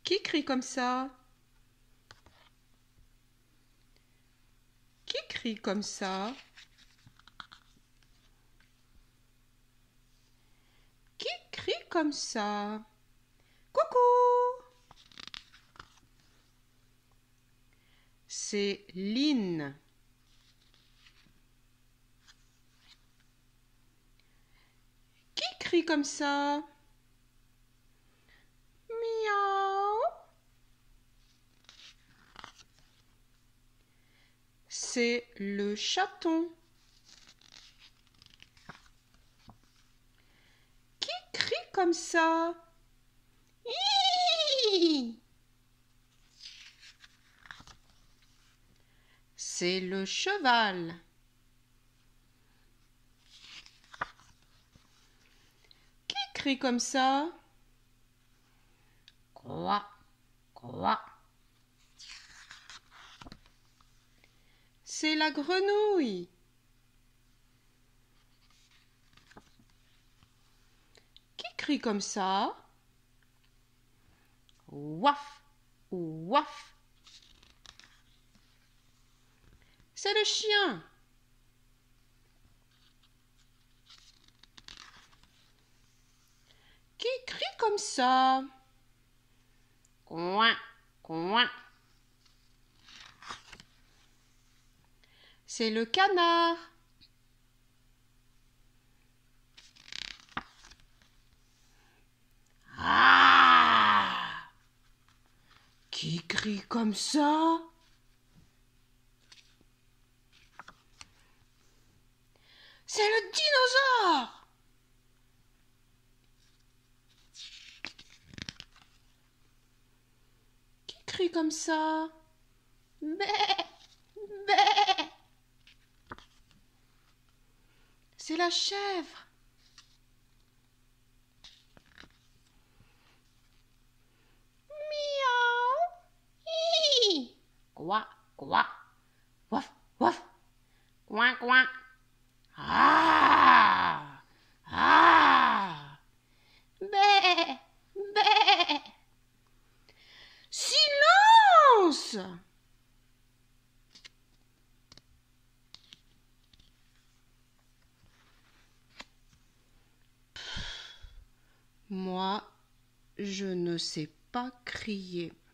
Qui crie comme ça? Qui crie comme ça? Qui crie comme ça? Coucou! C'est Lynn. Qui crie comme ça? Miaou. C'est le chaton. Qui crie comme ça? Hihihi. C'est le cheval. Qui crie comme ça? Quoi, quoi. C'est la grenouille. Qui crie comme ça? Ouaf, ouaf. C'est le chien. Qui crie comme ça? Coin, coin. C'est le canard. Ah! Qui crie comme ça? C'est le dinosaure. Qui crie comme ça? Bé, bé. C'est la chèvre. Miaou. Hi. Quoi, quoi. Waf, waf. Coin, coin. Ah! Ah! Bé! Bé! Silence! Moi, je ne sais pas crier.